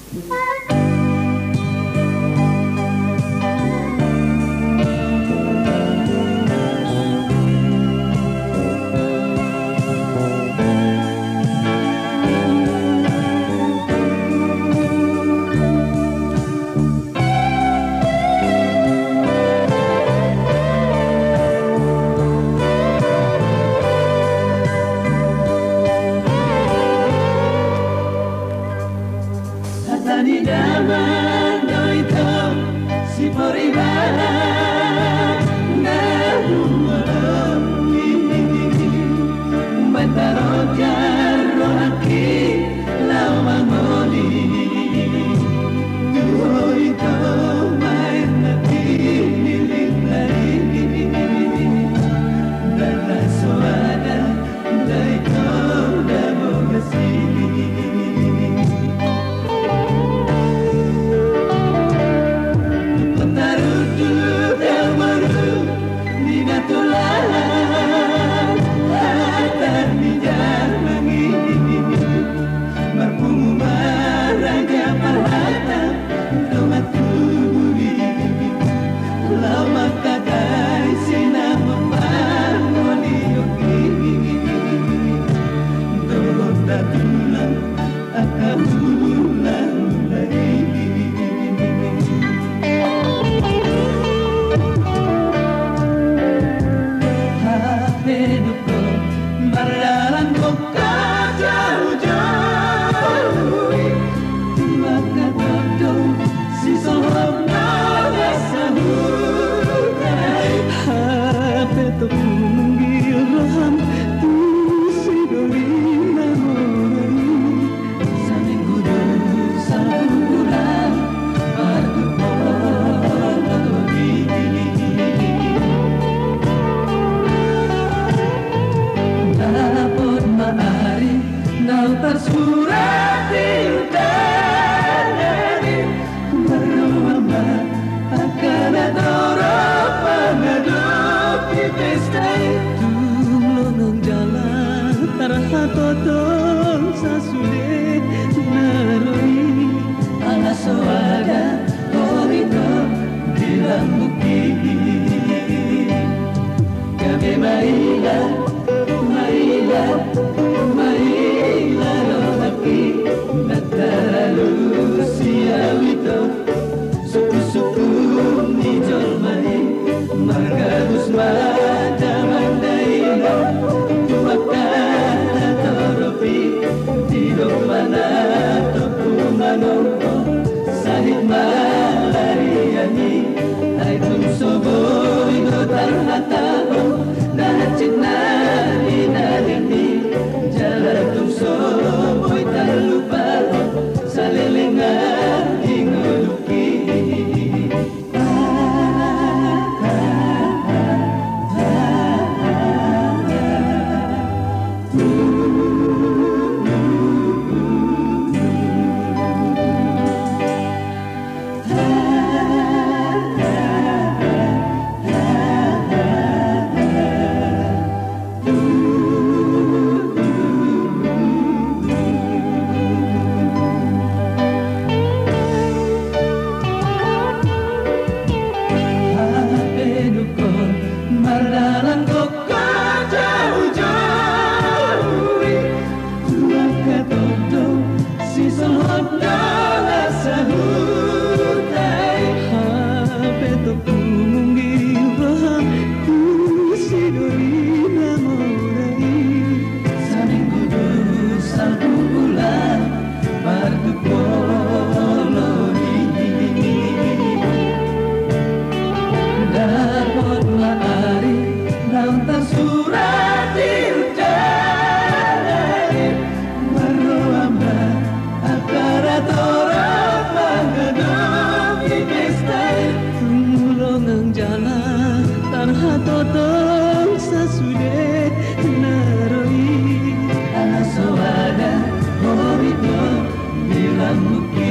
Tani daman do ito si Poribala na lumaki Bantarot yaro aki lau mangoli do ito may nakiling lagi Dala suada da ito da bogasi tersurat di udara berlomba akan ada orang pengaduk di pesta itu melonong jalan terhatotong sasude naroi ala soada koridor di lambuki kami mailah Nataralu siawito suku-suku ni jolmai margabus mata mandaina tuakana toropi tidok mana topumanongko sahid malariani aitum soboi gotar hatabo nahacit nari narini jalatum soboi terlupa salelengan inguluki Totong sasude naroi ala soada koridor di lambuki